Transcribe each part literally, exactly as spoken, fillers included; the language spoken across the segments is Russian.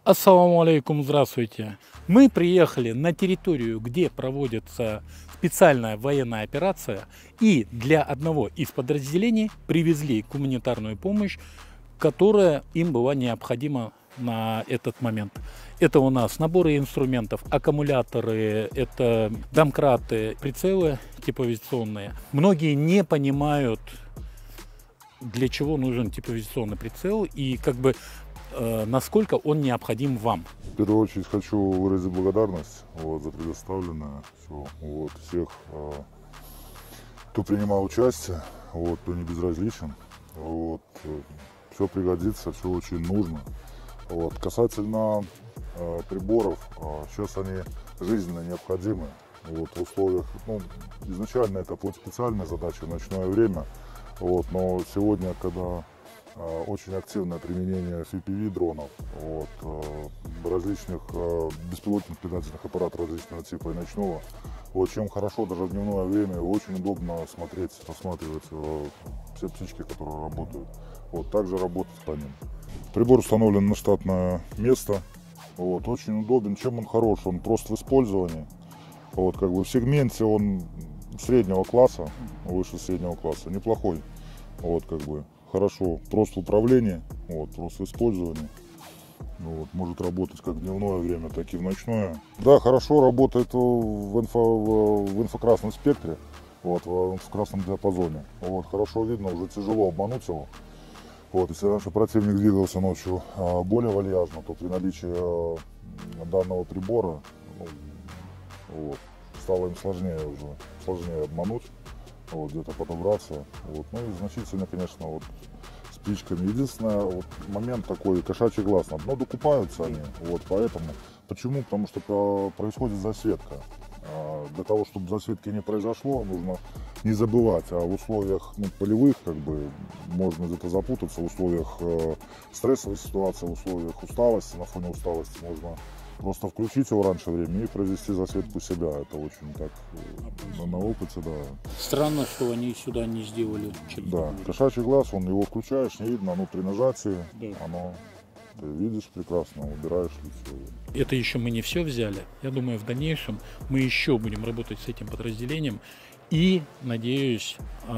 Ассаламу алейкум, здравствуйте. Мы приехали на территорию, где проводится специальная военная операция, и для одного из подразделений привезли гуманитарную помощь, которая им была необходима на этот момент. Это у нас наборы инструментов, аккумуляторы, это домкраты, прицелы типовизационные. Многие не понимают, для чего нужен типовизационный прицел и как бы насколько он необходим вам. В первую очередь хочу выразить благодарность вот, за предоставленное все, вот, всех, э, кто принимал участие, вот, кто не безразличен. Вот, э, все пригодится, все очень нужно. Вот. Касательно э, приборов, э, сейчас они жизненно необходимы. Вот, в условиях, ну, изначально это под специальная задача в ночное время, вот, но сегодня, когда очень активное применение эф пи ви дронов, вот, различных беспилотных летательных аппаратов различного типа и ночного. Вот, чем хорошо даже в дневное время, очень удобно смотреть, рассматривать все птички, которые работают. Вот, также работать по ним. Прибор установлен на штатное место. Вот, очень удобен. Чем он хорош? Он прост в использовании. Вот, как бы в сегменте он среднего класса, выше среднего класса, неплохой. Вот, как бы. Хорошо, просто в управлении, вот, просто в использовании. Вот, может работать как в дневное время, так и в ночное. Да, хорошо работает в, инфо, в инфракрасном спектре, вот, в инфракрасном диапазоне. Вот, хорошо видно, уже тяжело обмануть его. Вот, если раньше противник двигался ночью более вальяжно, то при наличии данного прибора, ну, вот, стало им сложнее уже, сложнее обмануть. Вот, где-то подобраться. Вот. Ну и значительно, конечно, вот, с птичками. Единственный вот, момент такой, кошачий глаз. На дно докупаются они. Вот, поэтому. Почему? Потому что происходит засветка. А для того, чтобы засветки не произошло, нужно не забывать. А в условиях ну, полевых, как бы, можно где-то запутаться, в условиях э, стрессовой ситуации, в условиях усталости, на фоне усталости можно просто включить его раньше времени и произвести засветку себя. Это очень так на, на опыте, да. Странно, что они сюда не сделали. Да, кошачий глаз, он его включаешь, не видно, оно при нажатии, да. Оно, ты видишь прекрасно, убираешь лицо. Это еще мы не все взяли. Я думаю, в дальнейшем мы еще будем работать с этим подразделением и, надеюсь,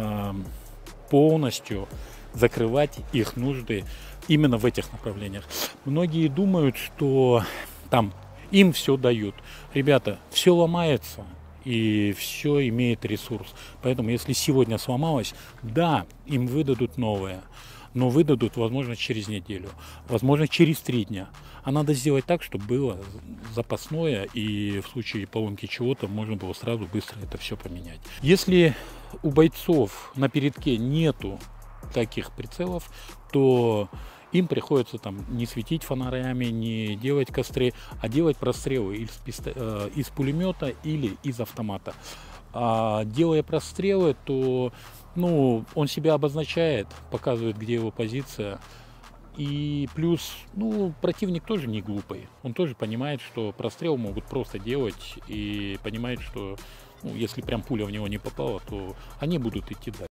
полностью закрывать их нужды именно в этих направлениях. Многие думают, что там им все дают. Ребята, все ломается и все имеет ресурс. Поэтому если сегодня сломалось, да, им выдадут новое, но выдадут, возможно, через неделю, возможно, через три дня. А надо сделать так, чтобы было запасное, и в случае поломки чего-то можно было сразу быстро это все поменять. Если у бойцов на передке нету таких прицелов, то им приходится там не светить фонарями, не делать костры, а делать прострелы из, писто... из пулемета или из автомата. А делая прострелы, то ну, он себя обозначает, показывает, где его позиция. И плюс, ну, противник тоже не глупый. Он тоже понимает, что прострел могут просто делать, и понимает, что ну, если прям пуля в него не попала, то они будут идти дальше.